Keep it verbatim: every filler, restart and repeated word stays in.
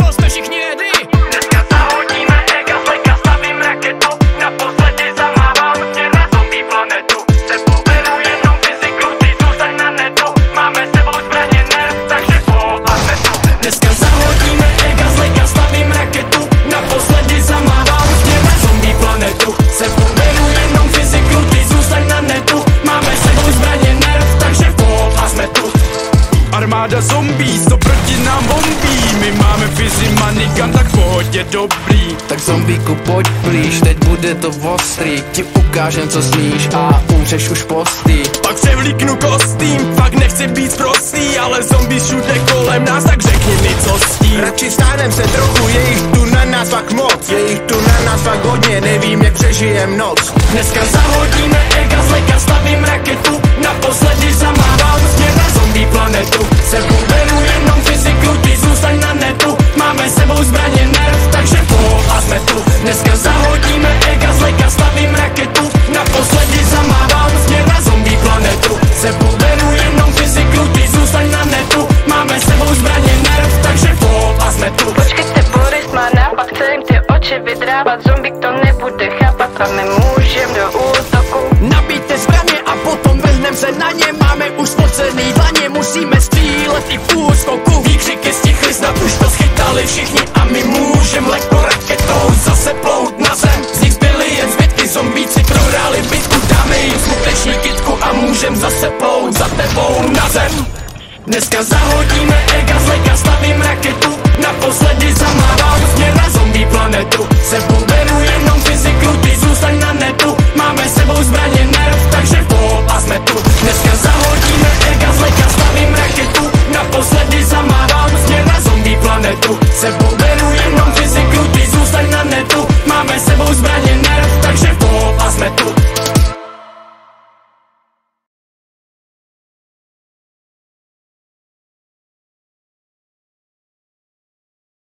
toho jsme všichni ready. Dneska zahodíme ega, zleka stavím raketu. Naposledy zamávám směr na zombie planetu. Nepoberu jenom fyziku, ty zůstaň na netu. Máme sebou zbraně nerv, takže pohodláme tu. Dneska zahodíme ega, zleka stavím raketu. Naposledy zamávám směr na zombie planetu. Se poberu jenom fyziku, ty zůstaň na netu. Máme sebou zbraně nerv, takže pohodláme tu. Armáda zombí, to proti nám bombí. My máme fizi manigan, tak pohodě dobrý. Tak zombíku pojď blíž, teď bude to ostrý. Ti ukážem co smíš a umřeš už postý. Pak převlíknu kostým, fakt nechci být prostý. Ale zombí všude kolem nás, tak řekni mi co s tím. Radši stánem se trochu, je jich tu na nás fakt moc. Je jich tu na nás fakt hodně, nevím jak přežijem noc. Dneska zahodíme ega, zleka stavím raketu. Naposledy zamávám směr na zombie planetu. Se poberu jenom fyziku, ty zůstaň na netu. Máme sebou zbraně nerv, takže pohodláme tu. Dneska zahodíme ega, zleka stavím raketu. Naposledy zamávám směr na zombie planetu. Se poberu jenom fyziku, ty zůstaň na netu. Máme sebou zbraně nerv, takže pohodláme tu. Počkejte, Boris má nápad, chce jim ty oči vydrávat. Zombík to nebude chápat a my můžem do útoku. Nabijte zbraně a potom vrhnem se na ně. Máme už spocený dlaně, musíme střílet i v úskoku. Výkřiky stichly, snad už to schytali všichni. A my můžem lehko raketou zase plout na zem. Z nich zbyly jen zbytky, zombíci prohráli bitku. Dáme jim skuteční kytku a můžem zase plout za tebou na zem. Dneska zahodíme ega, zleka stavím raketu. Naposledy zamávám směr na zombie planetu. Se poberu jenom fyziku, ty zůstaň na netu. Máme sebou zbraně nerv, takže pohodláme tu. Dneska zahodíme ega, zleka stavím raketu. Naposledy zamávám směr na zombie planetu. Se poberu jenom fyziku,